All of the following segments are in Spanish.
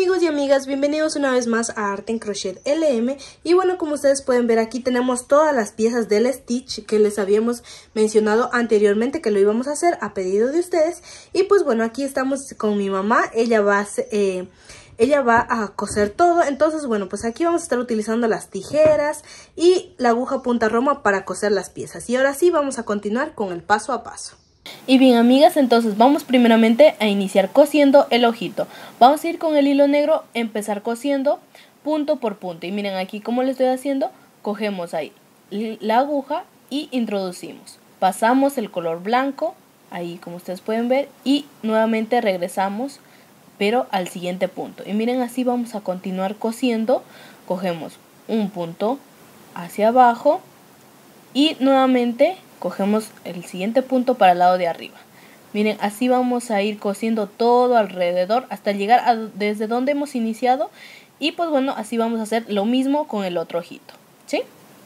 amigos y amigas, bienvenidos una vez más a Arte en Crochet LM. Y bueno, como ustedes pueden ver, aquí tenemos todas las piezas del Stitch que les habíamos mencionado anteriormente que lo íbamos a hacer a pedido de ustedes. Y pues bueno, aquí estamos con mi mamá, ella va a coser todo. Entonces bueno, pues aquí vamos a estar utilizando las tijeras y la aguja punta roma para coser las piezas. Y ahora sí vamos a continuar con el paso a paso. Y bien, amigas, entonces vamos primeramente a iniciar cosiendo el ojito. Vamos a ir con el hilo negro, empezar cosiendo punto por punto. Y miren aquí como lo estoy haciendo, cogemos ahí la aguja y introducimos. Pasamos el color blanco, ahí como ustedes pueden ver, y nuevamente regresamos, pero al siguiente punto. Y miren, así vamos a continuar cosiendo. Cogemos un punto hacia abajo y nuevamente cogemos el siguiente punto para el lado de arriba. Miren, así vamos a ir cosiendo todo alrededor hasta llegar a desde donde hemos iniciado. Y pues bueno, así vamos a hacer lo mismo con el otro ojito, ¿sí?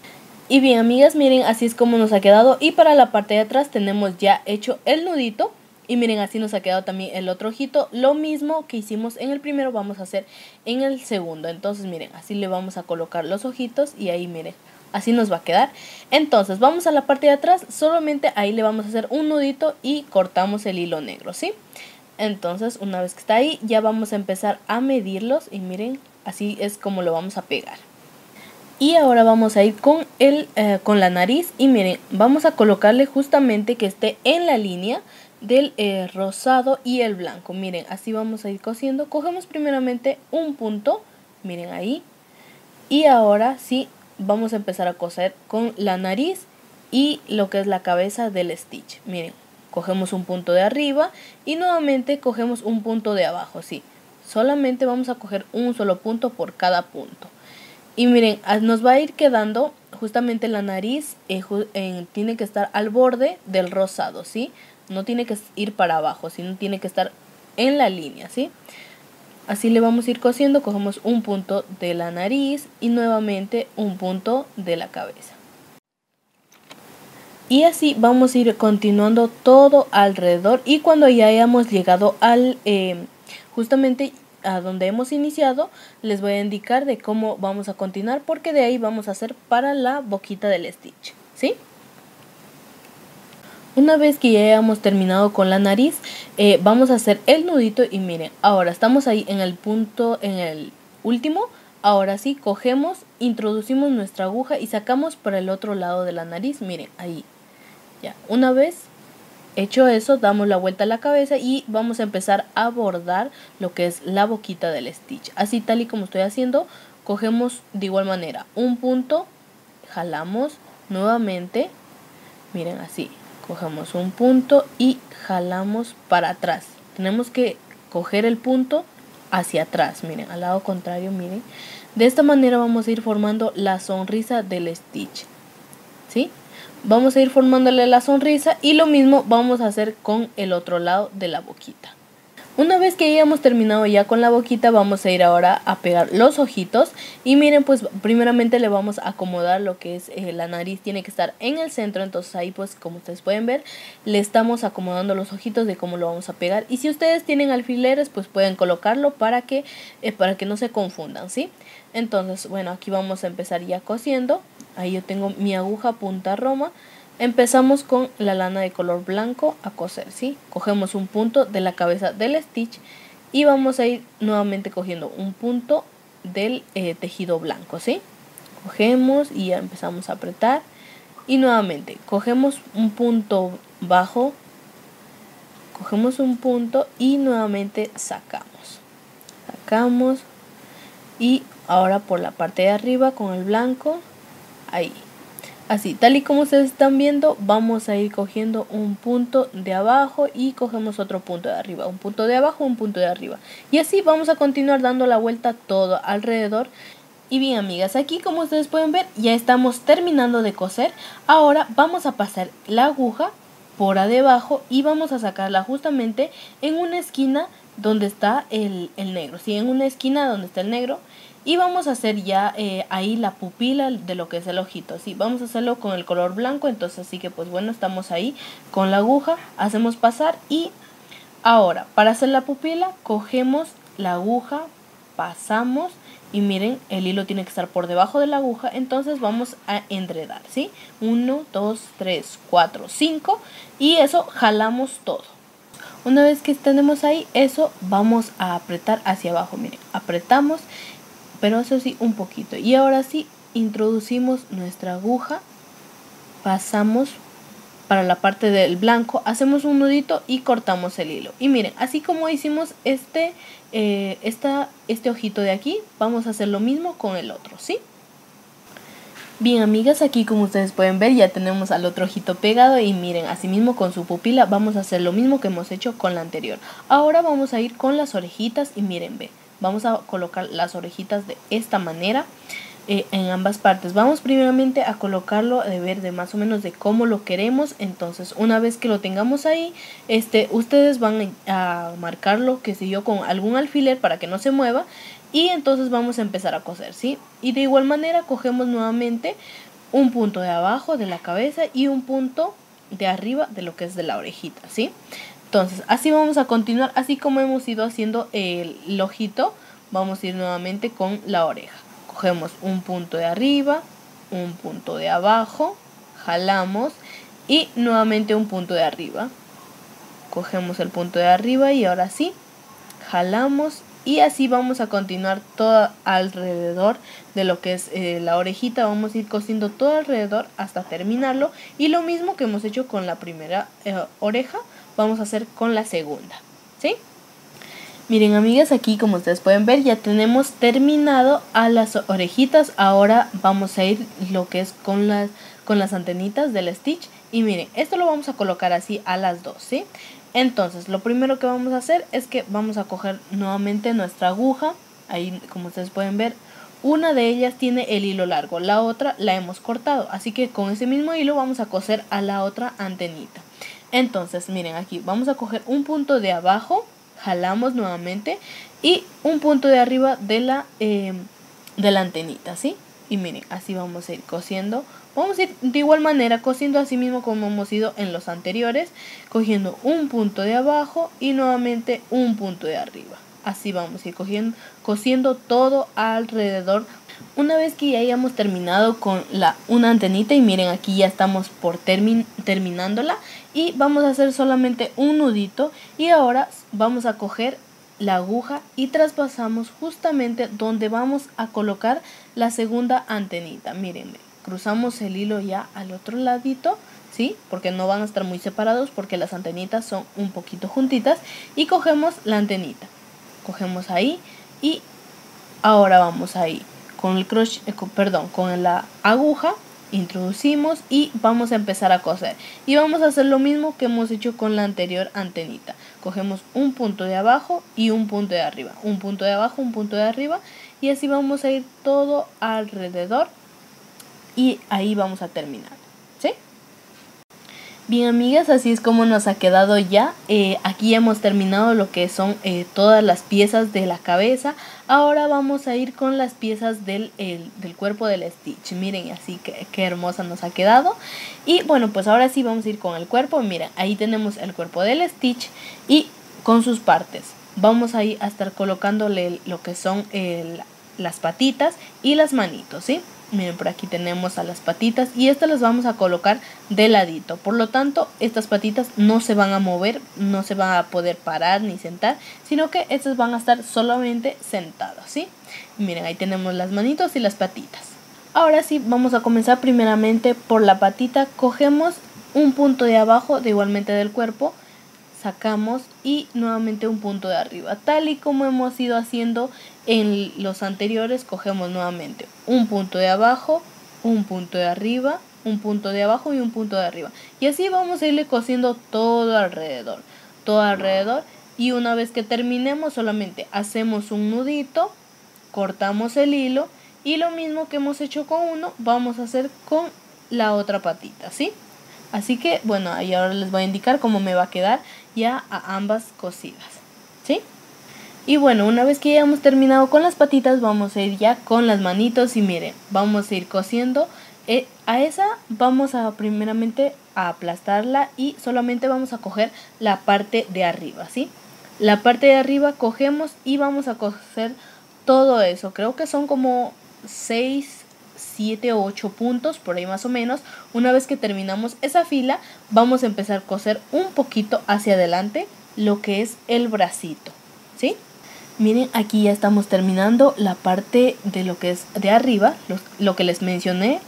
Y bien, amigas, miren, así es como nos ha quedado. Y para la parte de atrás tenemos ya hecho el nudito. Y miren, así nos ha quedado también el otro ojito. Lo mismo que hicimos en el primero vamos a hacer en el segundo. Entonces miren, así le vamos a colocar los ojitos y ahí miren, así nos va a quedar. Entonces vamos a la parte de atrás, solamente ahí le vamos a hacer un nudito y cortamos el hilo negro, ¿sí? Entonces una vez que está ahí ya vamos a empezar a medirlos y miren, así es como lo vamos a pegar. Y ahora vamos a ir con la nariz y miren, vamos a colocarle justamente que esté en la línea del rosado y el blanco. Miren, así vamos a ir cosiendo. Cogemos primeramente un punto, miren ahí, y ahora sí vamos a empezar a coser con la nariz y lo que es la cabeza del Stitch. Miren, cogemos un punto de arriba y nuevamente cogemos un punto de abajo, sí. Solamente vamos a coger un solo punto por cada punto. Y miren, nos va a ir quedando justamente la nariz, tiene que estar al borde del rosado, ¿sí? No tiene que ir para abajo, sino tiene que estar en la línea, ¿sí? Así le vamos a ir cosiendo, cogemos un punto de la nariz y nuevamente un punto de la cabeza. Y así vamos a ir continuando todo alrededor y cuando ya hayamos llegado al justamente a donde hemos iniciado, les voy a indicar de cómo vamos a continuar porque de ahí vamos a hacer para la boquita del Stitch, ¿sí? Una vez que ya hayamos terminado con la nariz, vamos a hacer el nudito y miren, ahora estamos ahí en el punto, en el último. Ahora sí, cogemos, introducimos nuestra aguja y sacamos para el otro lado de la nariz, miren, ahí. Ya, una vez hecho eso, damos la vuelta a la cabeza y vamos a empezar a bordar lo que es la boquita del Stitch. Así tal y como estoy haciendo, cogemos de igual manera un punto, jalamos nuevamente, miren así. Cogemos un punto y jalamos para atrás. Tenemos que coger el punto hacia atrás, miren, al lado contrario, miren. De esta manera vamos a ir formando la sonrisa del Stitch, ¿sí? Vamos a ir formándole la sonrisa y lo mismo vamos a hacer con el otro lado de la boquita. Una vez que hayamos terminado ya con la boquita, vamos a ir ahora a pegar los ojitos. Y miren, pues primeramente le vamos a acomodar lo que es la nariz. Tiene que estar en el centro, entonces ahí pues como ustedes pueden ver, le estamos acomodando los ojitos de cómo lo vamos a pegar. Y si ustedes tienen alfileres, pues pueden colocarlo para que no se confundan, ¿sí? Entonces, bueno, aquí vamos a empezar ya cosiendo. Ahí yo tengo mi aguja punta roma. Empezamos con la lana de color blanco a coser, ¿sí? Cogemos un punto de la cabeza del Stitch y vamos a ir nuevamente cogiendo un punto del tejido blanco, ¿sí? Cogemos y ya empezamos a apretar y nuevamente cogemos un punto bajo, cogemos un punto y nuevamente sacamos. Sacamos y ahora por la parte de arriba con el blanco, ahí. Así, tal y como ustedes están viendo, vamos a ir cogiendo un punto de abajo y cogemos otro punto de arriba, un punto de abajo, un punto de arriba. Y así vamos a continuar dando la vuelta todo alrededor. Y bien, amigas, aquí como ustedes pueden ver, ya estamos terminando de coser. Ahora vamos a pasar la aguja por debajo y vamos a sacarla justamente en una esquina donde está el negro. Sí, en una esquina donde está el negro. Y vamos a hacer ya ahí la pupila de lo que es el ojito, ¿sí? Vamos a hacerlo con el color blanco, entonces así que pues bueno, estamos ahí con la aguja, hacemos pasar y ahora para hacer la pupila cogemos la aguja pasamos y miren, el hilo tiene que estar por debajo de la aguja, entonces vamos a enredar, ¿sí? 1, 2, 3, 4, 5 y eso jalamos todo. Una vez que tenemos ahí eso, vamos a apretar hacia abajo, miren, apretamos, pero eso sí, un poquito. Y ahora sí, introducimos nuestra aguja, pasamos para la parte del blanco, hacemos un nudito y cortamos el hilo. Y miren, así como hicimos este ojito de aquí, vamos a hacer lo mismo con el otro, ¿sí? Bien, amigas, aquí como ustedes pueden ver ya tenemos al otro ojito pegado y miren, así mismo con su pupila vamos a hacer lo mismo que hemos hecho con la anterior. Ahora vamos a ir con las orejitas y miren, ve, vamos a colocar las orejitas de esta manera. En ambas partes vamos primeramente a colocarlo de ver de más o menos de cómo lo queremos. Entonces una vez que lo tengamos ahí, ustedes van a marcarlo, que sé yo, con algún alfiler para que no se mueva, y entonces vamos a empezar a coser, ¿sí? Y de igual manera cogemos nuevamente un punto de abajo de la cabeza y un punto de arriba de lo que es de la orejita, ¿sí? Entonces así vamos a continuar, así como hemos ido haciendo el ojito, vamos a ir nuevamente con la oreja. Cogemos un punto de arriba, un punto de abajo, jalamos y nuevamente un punto de arriba. Cogemos el punto de arriba y ahora sí, jalamos y así vamos a continuar todo alrededor de lo que es la orejita. Vamos a ir cosiendo todo alrededor hasta terminarlo y lo mismo que hemos hecho con la primera oreja, vamos a hacer con la segunda, ¿sí? Miren, amigas, aquí como ustedes pueden ver ya tenemos terminado a las orejitas. Ahora vamos a ir lo que es con las antenitas del Stitch. Y miren, esto lo vamos a colocar así a las dos, ¿sí? Entonces lo primero que vamos a hacer es que vamos a coger nuevamente nuestra aguja. Ahí como ustedes pueden ver, una de ellas tiene el hilo largo, la otra la hemos cortado. Así que con ese mismo hilo vamos a coser a la otra antenita. Entonces miren, aquí vamos a coger un punto de abajo, jalamos nuevamente y un punto de arriba de la antenita, ¿sí? Y miren, así vamos a ir cosiendo. Vamos a ir de igual manera cosiendo así mismo como hemos ido en los anteriores, cogiendo un punto de abajo y nuevamente un punto de arriba. Así vamos a ir cosiendo todo alrededor. Una vez que ya hayamos terminado con una antenita, y miren, aquí ya estamos por terminándola, y vamos a hacer solamente un nudito. Y ahora vamos a coger la aguja y traspasamos justamente donde vamos a colocar la segunda antenita. Miren, cruzamos el hilo ya al otro ladito, ¿sí? Porque no van a estar muy separados porque las antenitas son un poquito juntitas. Y cogemos la antenita, cogemos ahí y ahora vamos ahí con el crochet, con la aguja, introducimos y vamos a empezar a coser. Y vamos a hacer lo mismo que hemos hecho con la anterior antenita. Cogemos un punto de abajo y un punto de arriba, un punto de abajo, un punto de arriba, y así vamos a ir todo alrededor y ahí vamos a terminar, ¿sí? Bien, amigas, así es como nos ha quedado ya. Aquí hemos terminado lo que son todas las piezas de la cabeza. Ahora vamos a ir con las piezas del cuerpo del Stitch. Miren, así que qué hermosa nos ha quedado. Y bueno, pues ahora sí vamos a ir con el cuerpo. Miren, ahí tenemos el cuerpo del Stitch y con sus partes. Vamos a ir a estar colocándole lo que son las patitas y las manitos, ¿sí? Miren, por aquí tenemos a las patitas y estas las vamos a colocar de ladito. Por lo tanto, estas patitas no se van a mover, no se van a poder parar ni sentar, sino que estas van a estar solamente sentadas, ¿sí? Miren, ahí tenemos las manitos y las patitas. Ahora sí, vamos a comenzar primeramente por la patita. Cogemos un punto de abajo, de igualmente del cuerpo, sacamos y nuevamente un punto de arriba, tal y como hemos ido haciendo en los anteriores. Cogemos nuevamente un punto de abajo, un punto de arriba, un punto de abajo y un punto de arriba, y así vamos a irle cosiendo todo alrededor, y una vez que terminemos solamente hacemos un nudito, cortamos el hilo y lo mismo que hemos hecho con uno vamos a hacer con la otra patita, ¿sí? Así que bueno, ahí ahora les voy a indicar cómo me va a quedar ya a ambas cosidas, ¿sí? Y bueno, una vez que ya hemos terminado con las patitas, vamos a ir ya con las manitos. Y miren, vamos a ir cosiendo. A esa vamos a primeramente a aplastarla y solamente vamos a coger la parte de arriba, ¿sí? La parte de arriba cogemos y vamos a coser todo eso. Creo que son como 6, 7 o 8 puntos, por ahí más o menos. Una vez que terminamos esa fila, vamos a empezar a coser un poquito hacia adelante lo que es el bracito, ¿sí? Miren, aquí ya estamos terminando la parte de lo que es de arriba, lo que les mencioné.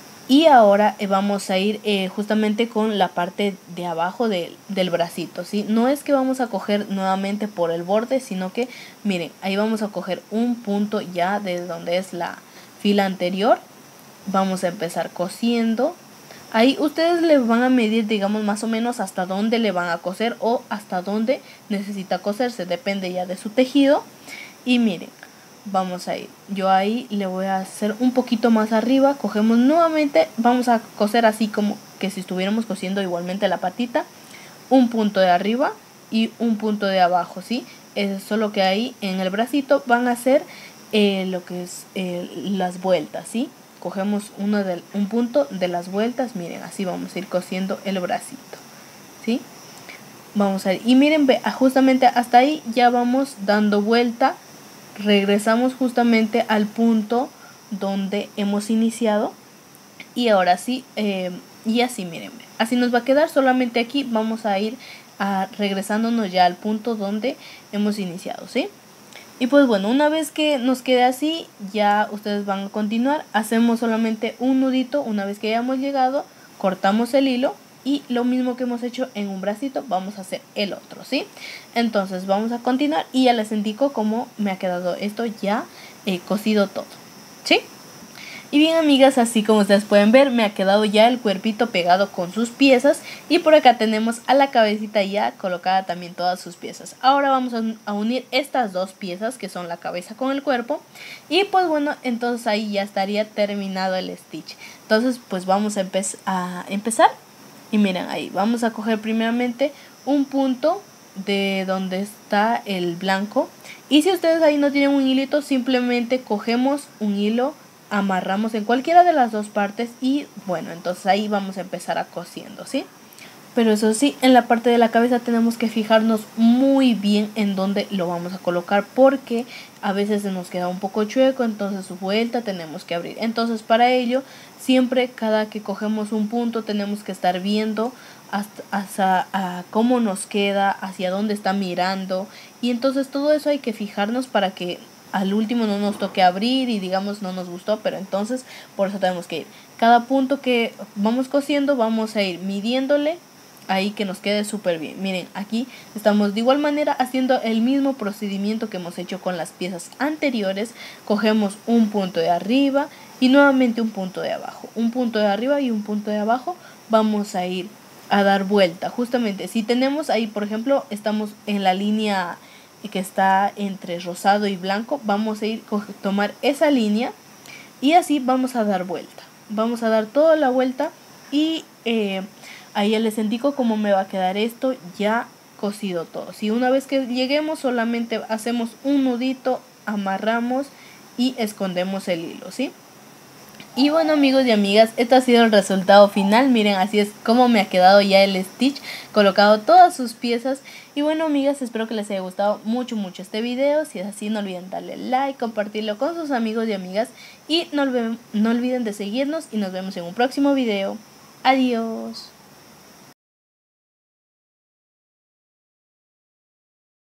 Y ahora vamos a ir justamente con la parte de abajo del bracito, ¿sí? No es que vamos a coger nuevamente por el borde, sino que, miren, ahí vamos a coger un punto ya de donde es la fila anterior. Vamos a empezar cosiendo. Ahí ustedes le van a medir, digamos, más o menos hasta dónde le van a coser o hasta dónde necesita coserse. Depende ya de su tejido. Y miren, vamos a ir, yo ahí le voy a hacer un poquito más arriba, cogemos nuevamente, vamos a coser así como que si estuviéramos cosiendo igualmente la patita, un punto de arriba y un punto de abajo, ¿sí? Es solo que ahí en el bracito van a hacer lo que es las vueltas, ¿sí? Cogemos un punto de las vueltas, miren, así vamos a ir cosiendo el bracito, ¿sí? Vamos a ir, y miren, justamente hasta ahí ya vamos dando vuelta. Regresamos justamente al punto donde hemos iniciado y ahora sí, y así miren, así nos va a quedar. Solamente aquí vamos a ir regresándonos ya al punto donde hemos iniciado, ¿sí? Y pues bueno, una vez que nos quede así, ya ustedes van a continuar. Hacemos solamente un nudito. Una vez que hayamos llegado, cortamos el hilo. Y lo mismo que hemos hecho en un bracito, vamos a hacer el otro, ¿sí? Entonces vamos a continuar y ya les indico cómo me ha quedado esto ya cosido todo, ¿sí? Y bien, amigas, así como ustedes pueden ver, me ha quedado ya el cuerpito pegado con sus piezas. Y por acá tenemos a la cabecita ya colocada también todas sus piezas. Ahora vamos a unir estas dos piezas que son la cabeza con el cuerpo. Y pues bueno, entonces ahí ya estaría terminado el stitch. Entonces pues vamos a empezar. Y miren, ahí vamos a coger primeramente un punto de donde está el blanco. Y si ustedes ahí no tienen un hilito, simplemente cogemos un hilo, amarramos en cualquiera de las dos partes y bueno, entonces ahí vamos a empezar a cosiendo, ¿sí? Pero eso sí, en la parte de la cabeza tenemos que fijarnos muy bien en dónde lo vamos a colocar, porque a veces se nos queda un poco chueco, entonces su vuelta tenemos que abrir. Entonces para ello, siempre cada que cogemos un punto tenemos que estar viendo hasta cómo nos queda, hacia dónde está mirando, y entonces todo eso hay que fijarnos para que al último no nos toque abrir y digamos no nos gustó, pero entonces por eso tenemos que ir. Cada punto que vamos cosiendo vamos a ir midiéndole ahí que nos quede súper bien. Miren, aquí estamos de igual manera haciendo el mismo procedimiento que hemos hecho con las piezas anteriores. Cogemos un punto de arriba y nuevamente un punto de abajo. Un punto de arriba y un punto de abajo. Vamos a ir a dar vuelta. Justamente si tenemos ahí, por ejemplo, estamos en la línea que está entre rosado y blanco, vamos a ir tomar esa línea y así vamos a dar vuelta. Vamos a dar toda la vuelta y ahí ya les indico cómo me va a quedar esto ya cosido todo. Si una vez que lleguemos solamente hacemos un nudito, amarramos y escondemos el hilo, ¿sí? Y bueno, amigos y amigas, este ha sido el resultado final. Miren, así es como me ha quedado ya el stitch, colocado todas sus piezas. Y bueno, amigas, espero que les haya gustado mucho este video. Si es así, no olviden darle like, compartirlo con sus amigos y amigas. Y no olviden de seguirnos y nos vemos en un próximo video. Adiós.